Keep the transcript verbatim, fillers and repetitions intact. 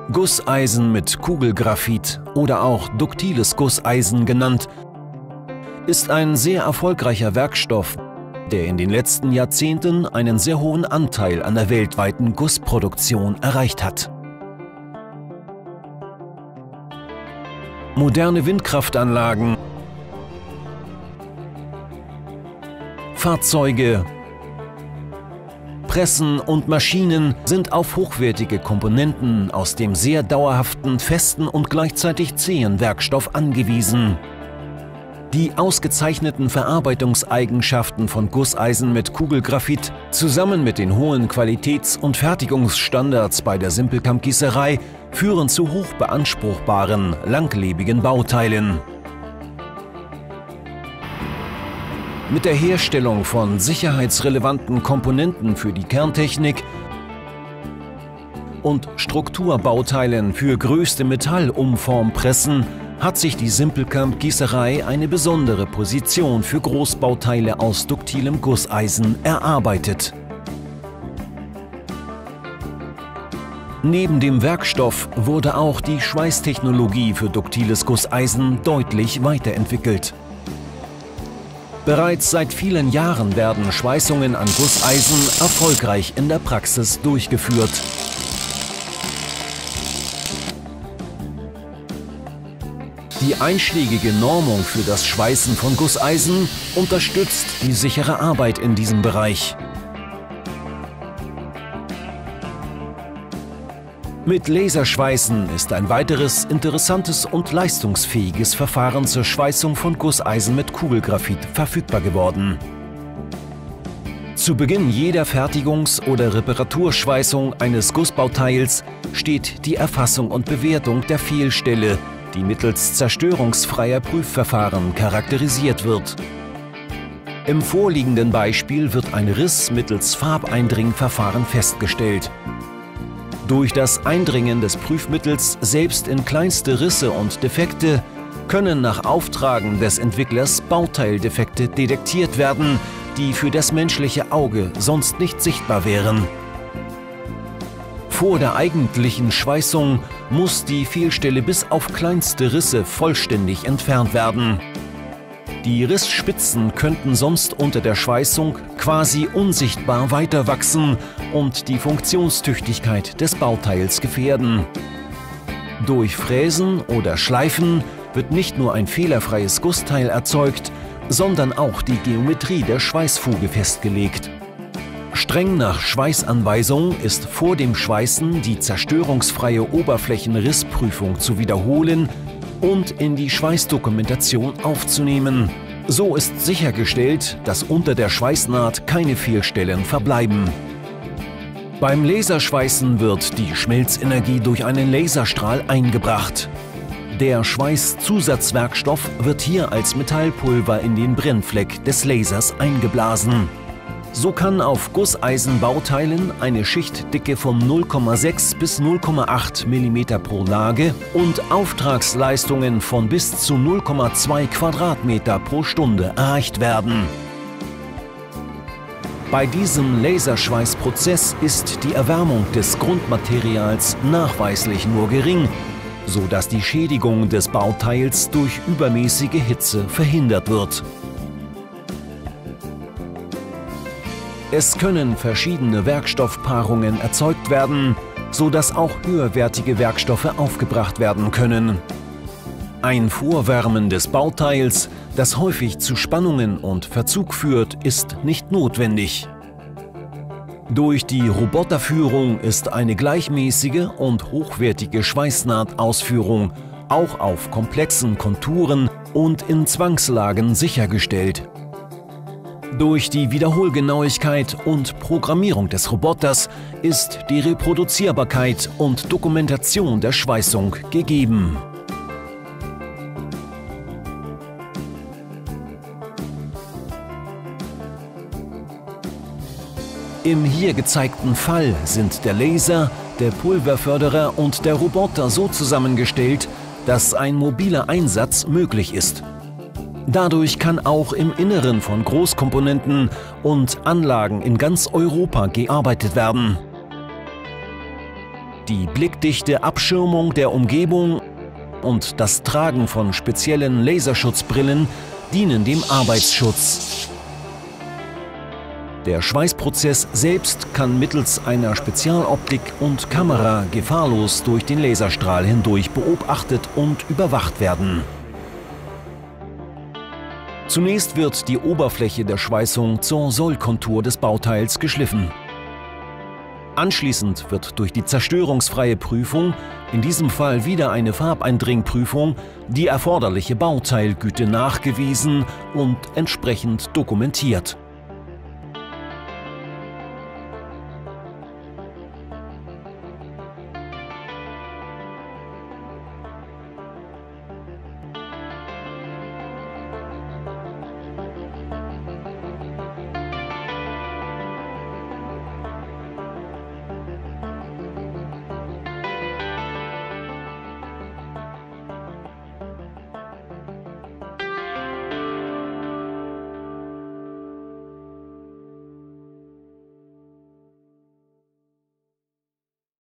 Gusseisen mit Kugelgraphit oder auch duktiles Gusseisen genannt, ist ein sehr erfolgreicher Werkstoff, der in den letzten Jahrzehnten einen sehr hohen Anteil an der weltweiten Gussproduktion erreicht hat. Moderne Windkraftanlagen, Fahrzeuge, Pressen und Maschinen sind auf hochwertige Komponenten aus dem sehr dauerhaften, festen und gleichzeitig zähen Werkstoff angewiesen. Die ausgezeichneten Verarbeitungseigenschaften von Gusseisen mit Kugelgraphit zusammen mit den hohen Qualitäts- und Fertigungsstandards bei der Simpelkamp-Gießerei führen zu hoch beanspruchbaren, langlebigen Bauteilen. Mit der Herstellung von sicherheitsrelevanten Komponenten für die Kerntechnik und Strukturbauteilen für größte Metallumformpressen hat sich die Simpelkamp-Gießerei eine besondere Position für Großbauteile aus duktilem Gusseisen erarbeitet. Neben dem Werkstoff wurde auch die Schweißtechnologie für duktiles Gusseisen deutlich weiterentwickelt. Bereits seit vielen Jahren werden Schweißungen an Gusseisen erfolgreich in der Praxis durchgeführt. Die einschlägige Normung für das Schweißen von Gusseisen unterstützt die sichere Arbeit in diesem Bereich. Mit Laserschweißen ist ein weiteres interessantes und leistungsfähiges Verfahren zur Schweißung von Gusseisen mit Kugelgraphit verfügbar geworden. Zu Beginn jeder Fertigungs- oder Reparaturschweißung eines Gussbauteils steht die Erfassung und Bewertung der Fehlstelle, die mittels zerstörungsfreier Prüfverfahren charakterisiert wird. Im vorliegenden Beispiel wird ein Riss mittels Farbeindringverfahren festgestellt. Durch das Eindringen des Prüfmittels selbst in kleinste Risse und Defekte können nach Auftragen des Entwicklers Bauteildefekte detektiert werden, die für das menschliche Auge sonst nicht sichtbar wären. Vor der eigentlichen Schweißung muss die Fehlstelle bis auf kleinste Risse vollständig entfernt werden. Die Rissspitzen könnten sonst unter der Schweißung quasi unsichtbar weiter wachsen und die Funktionstüchtigkeit des Bauteils gefährden. Durch Fräsen oder Schleifen wird nicht nur ein fehlerfreies Gussteil erzeugt, sondern auch die Geometrie der Schweißfuge festgelegt. Streng nach Schweißanweisung ist vor dem Schweißen die zerstörungsfreie Oberflächenrissprüfung zu wiederholen und in die Schweißdokumentation aufzunehmen. So ist sichergestellt, dass unter der Schweißnaht keine Fehlstellen verbleiben. Beim Laserschweißen wird die Schmelzenergie durch einen Laserstrahl eingebracht. Der Schweißzusatzwerkstoff wird hier als Metallpulver in den Brennfleck des Lasers eingeblasen. So kann auf Gusseisenbauteilen eine Schichtdicke von null Komma sechs bis null Komma acht Millimeter pro Lage und Auftragsleistungen von bis zu null Komma zwei Quadratmeter pro Stunde erreicht werden. Bei diesem Laserschweißprozess ist die Erwärmung des Grundmaterials nachweislich nur gering, sodass die Schädigung des Bauteils durch übermäßige Hitze verhindert wird. Es können verschiedene Werkstoffpaarungen erzeugt werden, sodass auch höherwertige Werkstoffe aufgebracht werden können. Ein Vorwärmen des Bauteils, das häufig zu Spannungen und Verzug führt, ist nicht notwendig. Durch die Roboterführung ist eine gleichmäßige und hochwertige Schweißnahtausführung auch auf komplexen Konturen und in Zwangslagen sichergestellt. Durch die Wiederholgenauigkeit und Programmierung des Roboters ist die Reproduzierbarkeit und Dokumentation der Schweißung gegeben. Im hier gezeigten Fall sind der Laser, der Pulverförderer und der Roboter so zusammengestellt, dass ein mobiler Einsatz möglich ist. Dadurch kann auch im Inneren von Großkomponenten und Anlagen in ganz Europa gearbeitet werden. Die blickdichte Abschirmung der Umgebung und das Tragen von speziellen Laserschutzbrillen dienen dem Arbeitsschutz. Der Schweißprozess selbst kann mittels einer Spezialoptik und Kamera gefahrlos durch den Laserstrahl hindurch beobachtet und überwacht werden. Zunächst wird die Oberfläche der Schweißung zur Sollkontur des Bauteils geschliffen. Anschließend wird durch die zerstörungsfreie Prüfung, in diesem Fall wieder eine Farbeindringprüfung, die erforderliche Bauteilgüte nachgewiesen und entsprechend dokumentiert.